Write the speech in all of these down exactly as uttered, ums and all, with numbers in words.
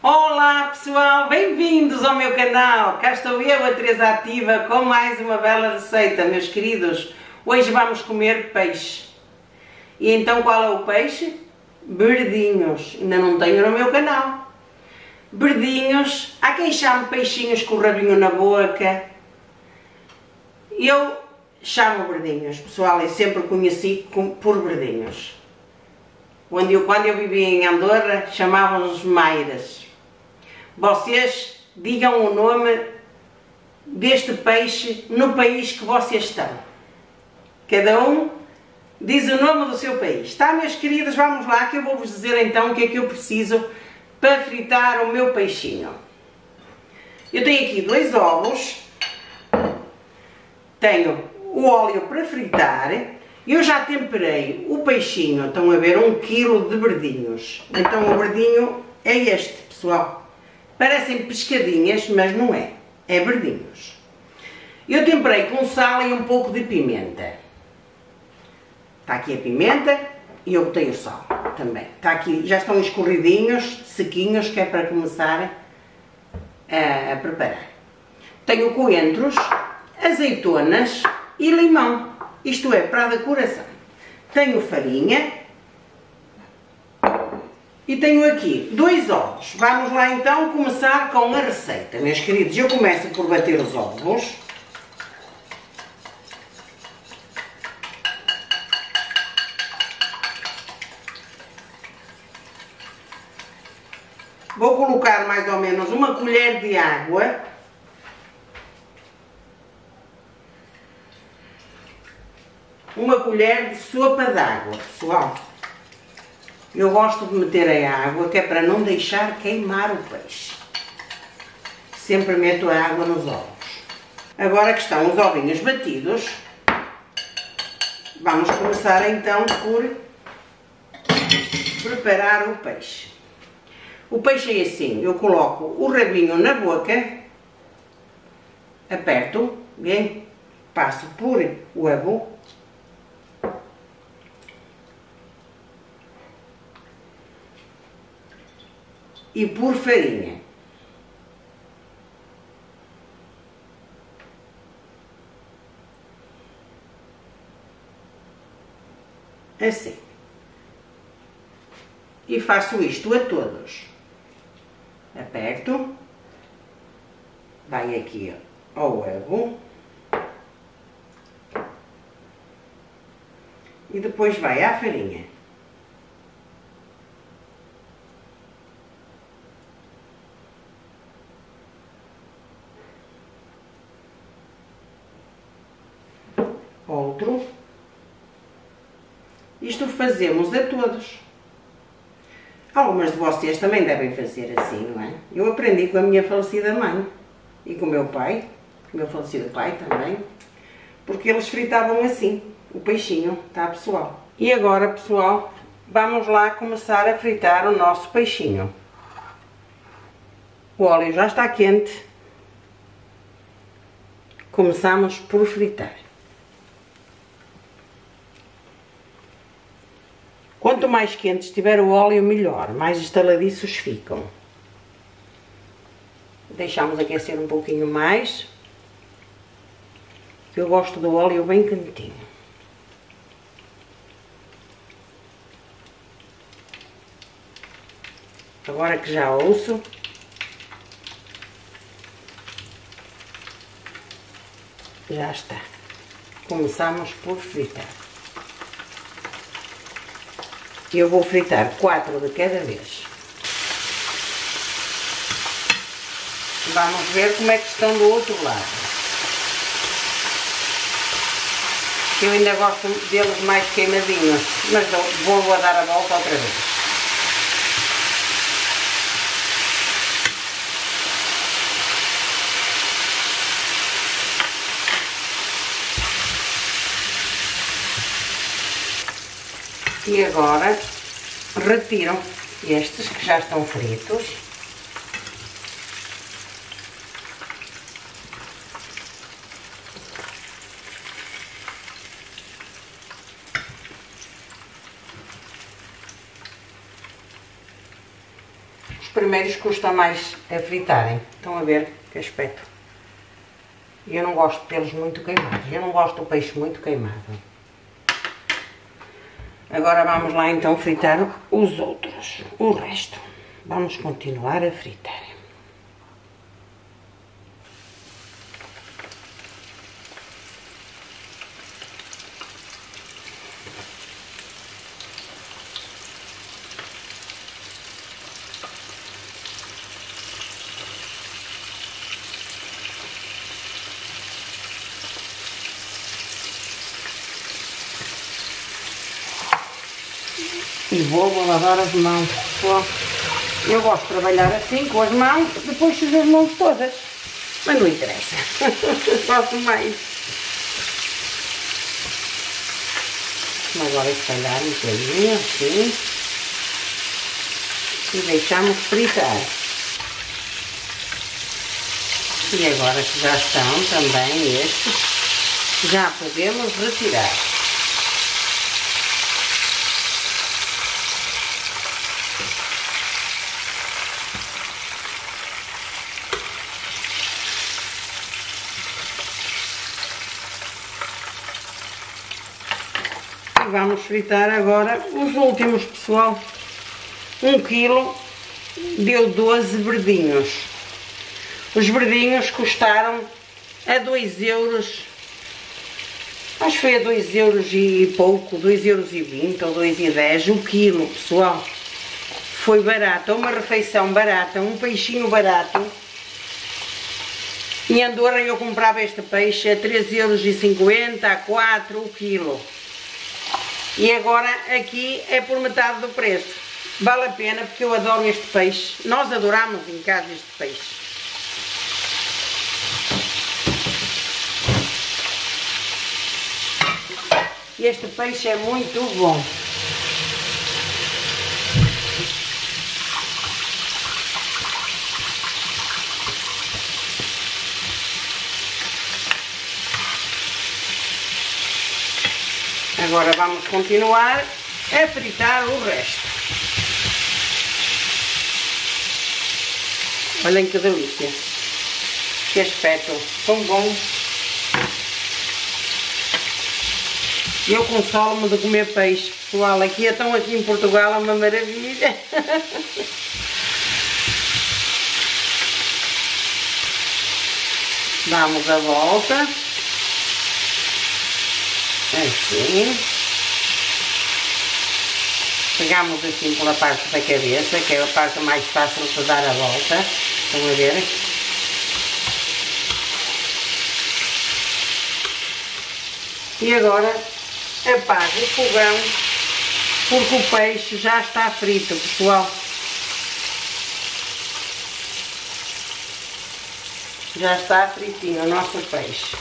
Olá pessoal, bem-vindos ao meu canal. Cá estou eu, a Teresa Ativa, com mais uma bela receita, meus queridos. Hoje vamos comer peixe. E então qual é o peixe? Verdinhos. Ainda não tenho no meu canal. Verdinhos, há quem chame peixinhos com o rabinho na boca. Eu chamo verdinhos, pessoal, eu sempre conheci por verdinhos. Quando eu, quando eu vivia em Andorra, chamavam-nos mairas. Vocês digam o nome deste peixe no país que vocês estão. Cada um diz o nome do seu país. Tá, meus queridos? Vamos lá que eu vou-vos dizer então o que é que eu preciso para fritar o meu peixinho. Eu tenho aqui dois ovos, tenho o óleo para fritar. Eu já temperei o peixinho, estão a ver, um quilo de verdinhos. Então o verdinho é este, pessoal. Parecem pescadinhas, mas não é. É verdinhos. Eu temperei com sal e um pouco de pimenta. Está aqui a pimenta e eu botei o sal também. Está aqui, já estão escorridinhos, sequinhos, que é para começar a, a preparar. Tenho coentros, azeitonas e limão. Isto é, para a decoração. Tenho farinha e tenho aqui dois ovos. Vamos lá então começar com a receita, meus queridos. Eu começo por bater os ovos. Vou colocar mais ou menos uma colher de água. Uma colher de sopa de água, pessoal. Eu gosto de meter a água, que é para não deixar queimar o peixe. Sempre meto a água nos ovos. Agora que estão os ovinhos batidos, vamos começar então por preparar o peixe. O peixe é assim, eu coloco o rabinho na boca, aperto, bem, passo por o abo, e por farinha. Assim. E faço isto a todos. Aperto. Vai aqui ao abo. E depois vai à farinha. Outro. Isto fazemos a todos. Algumas de vocês também devem fazer assim, não é? Eu aprendi com a minha falecida mãe e com o meu pai, o meu falecido pai também, porque eles fritavam assim, o peixinho, tá, pessoal? E agora, pessoal, vamos lá começar a fritar o nosso peixinho. O óleo já está quente. Começamos por fritar. Quanto mais quente estiver o óleo, melhor, mais estaladiços ficam. Deixamos aquecer um pouquinho mais, que eu gosto do óleo bem quentinho. Agora que já ouço, já está. Começamos por fritar. Eu vou fritar quatro de cada vez. Vamos ver como é que estão do outro lado. Eu ainda gosto deles mais queimadinhos, mas vou dar a volta outra vez. E agora retiram estes que já estão fritos. primeiros custa mais a fritarem. Estão a ver que aspecto? Eu não gosto de tê-los muito queimados. Eu não gosto do peixe muito queimado. Agora vamos lá então fritar os outros. O resto. Vamos continuar a fritar. E vou lavar as mãos. Eu gosto de trabalhar assim, com as mãos, depois sujo as mãos todas. Mas não interessa. Gosto mais. Agora espalhar um bocadinho assim. E deixamos fritar. E agora que já estão também estes, já podemos retirar. Vamos fritar agora os últimos, pessoal. Um quilo deu doze verdinhos. Os verdinhos custaram a dois euros. Acho que foi a dois euros e pouco, dois euros e vinte ou dois e dez o quilo, pessoal. Foi barato, uma refeição barata, um peixinho barato. Em Andorra eu comprava este peixe a três euros e cinquenta, a quatro o quilo. E agora aqui é por metade do preço. Vale a pena porque eu adoro este peixe. Nós adoramos em casa este peixe. Este peixe é muito bom. Agora vamos continuar a fritar o resto. Olhem que delícia. Que aspecto tão bom. Eu consolo-me de comer peixe, pessoal. Aqui, então, aqui em Portugal é uma maravilha. Damos a volta. Assim. Pegamos assim pela parte da cabeça, que é a parte mais fácil de dar a volta. Estão a ver? E agora apago o fogão, porque o peixe já está frito, pessoal. Já está fritinho o nosso peixe.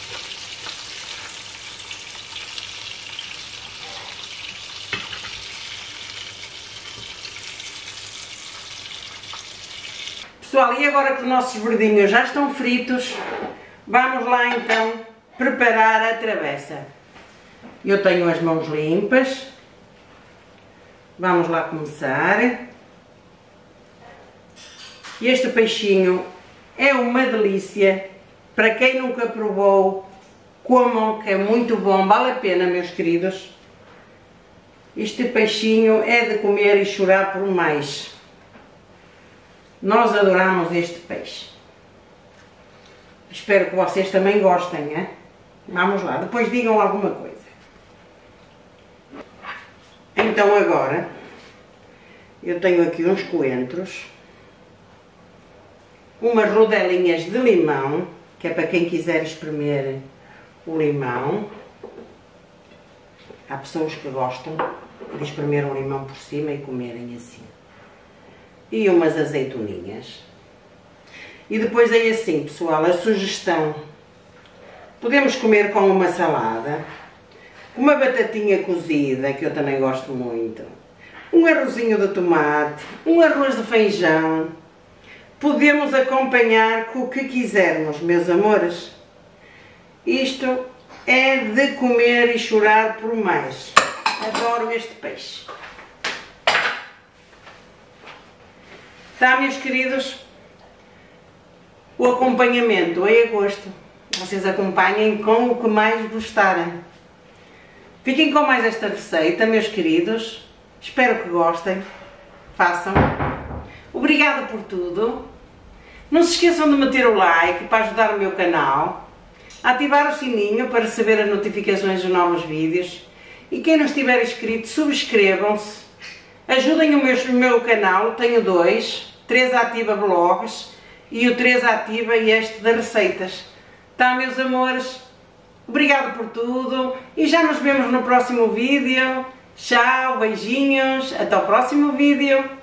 Pessoal, e agora que os nossos verdinhos já estão fritos, vamos lá então preparar a travessa. Eu tenho as mãos limpas. Vamos lá começar. Este peixinho é uma delícia. Para quem nunca provou, comam, que é muito bom, vale a pena, meus queridos. Este peixinho é de comer e chorar por mais. Nós adoramos este peixe. Espero que vocês também gostem, hein? Vamos lá, depois digam alguma coisa. Então agora, eu tenho aqui uns coentros, umas rodelinhas de limão, que é para quem quiser espremer o limão. Há pessoas que gostam de espremer o limão por cima e comerem assim. E umas azeitoninhas. E depois é assim, pessoal, a sugestão. Podemos comer com uma salada, uma batatinha cozida, que eu também gosto muito, um arrozinho de tomate, um arroz de feijão. Podemos acompanhar com o que quisermos, meus amores. Isto é de comer e chorar por mais. Adoro este peixe. Tá, meus queridos? O acompanhamento é a gosto. Vocês acompanhem com o que mais gostarem. Fiquem com mais esta receita, meus queridos. Espero que gostem. Façam. Obrigada por tudo. Não se esqueçam de meter o like para ajudar o meu canal. Ativar o sininho para receber as notificações dos novos vídeos. E quem não estiver inscrito, subscrevam-se. Ajudem o meu, o meu canal. Tenho dois. Três Ativa Blogs e o três Ativa este das receitas. Tá, meus amores? Obrigado por tudo e já nos vemos no próximo vídeo. Tchau, beijinhos, até o próximo vídeo.